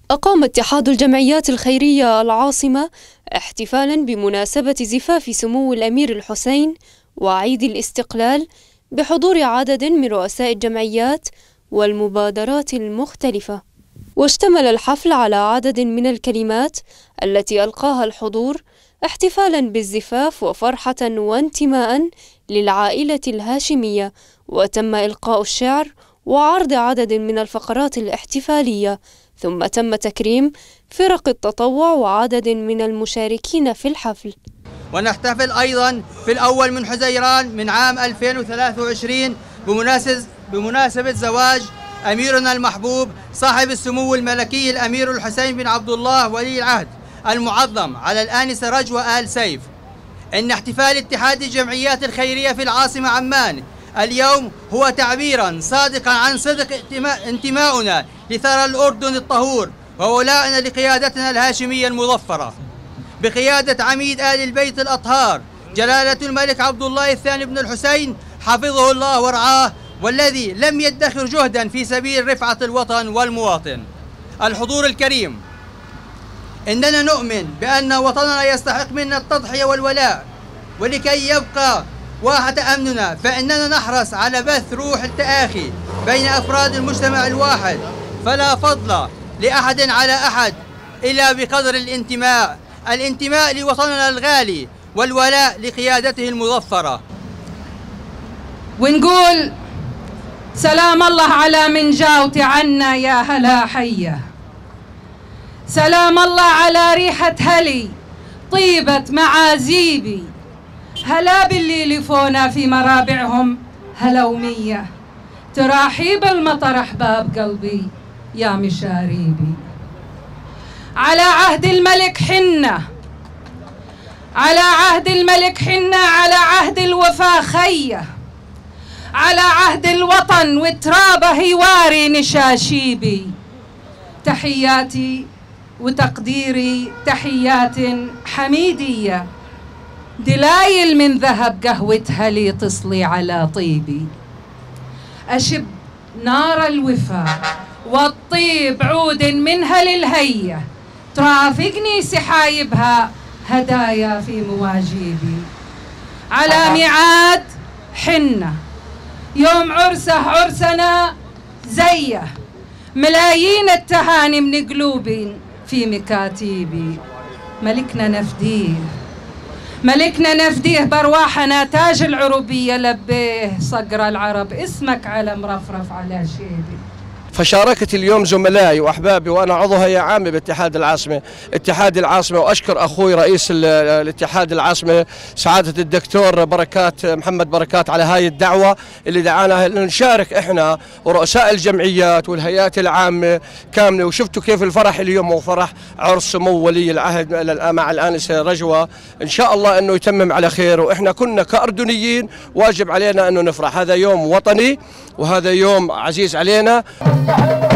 أقام اتحاد الجمعيات الخيرية العاصمة احتفالا بمناسبة زفاف سمو الأمير الحسين وعيد الاستقلال بحضور عدد من رؤساء الجمعيات والمبادرات المختلفة. واشتمل الحفل على عدد من الكلمات التي ألقاها الحضور احتفالا بالزفاف وفرحة وانتماء للعائلة الهاشمية، وتم إلقاء الشعر وعرض عدد من الفقرات الاحتفالية، ثم تم تكريم فرق التطوع وعدد من المشاركين في الحفل. ونحتفل أيضا في الأول من حزيران من عام 2023 بمناسبة زواج أميرنا المحبوب صاحب السمو الملكي الأمير الحسين بن عبد الله ولي العهد المعظم على الآنسة رجوة آل سيف. إن احتفال اتحاد الجمعيات الخيرية في العاصمة عمان اليوم هو تعبيرا صادقا عن صدق انتماؤنا لثرى الأردن الطهور وولائنا لقيادتنا الهاشمية المظفرة بقيادة عميد آل البيت الأطهار جلالة الملك عبد الله الثاني بن الحسين حفظه الله ورعاه، والذي لم يدخر جهدا في سبيل رفعة الوطن والمواطن. الحضور الكريم، إننا نؤمن بأن وطننا يستحق منا التضحية والولاء، ولكي يبقى واحة أمننا فإننا نحرص على بث روح التآخي بين أفراد المجتمع الواحد، فلا فضل لأحد على أحد إلا بقدر الانتماء لوطننا الغالي والولاء لقيادته المظفرة. ونقول سلام الله على من جاوت عنا يا هلا حية، سلام الله على ريحة هلي طيبة معازيبي، هلا باللي لفونا في مرابعهم هلومية، تراحيب المطر أحباب قلبي يا مشاريبي. على عهد الملك حنة، على عهد الملك حنة، على عهد الوفا خيه، على عهد الوطن وترابه هواري نشاشيبي. تحياتي وتقديري تحيات حميدية، دلايل من ذهب قهوتها لي تصلي على طيبي. أشب نار الوفا والطيب عود منها للهية، ترافقني سحايبها هدايا في مواجيبي. على ميعاد حنة يوم عرسنا زيه، ملايين التهاني من قلوبي في مكاتيبي. ملكنا نفديه برواحنا تاج العروبية لبيه، صقر العرب اسمك على مرفرف على شيبي. فشاركت اليوم زملائي واحبابي وانا عضو هيئه عامه باتحاد العاصمه، واشكر اخوي رئيس الاتحاد العاصمه سعاده الدكتور محمد بركات على هاي الدعوه اللي دعانا نشارك احنا ورؤساء الجمعيات والهيئات العامه كامله. وشفتوا كيف الفرح اليوم، وفرح عرس سمو ولي العهد مع الآنسة رجوة، ان شاء الله انه يتمم على خير. واحنا كنا كاردنيين واجب علينا انه نفرح، هذا يوم وطني وهذا يوم عزيز علينا.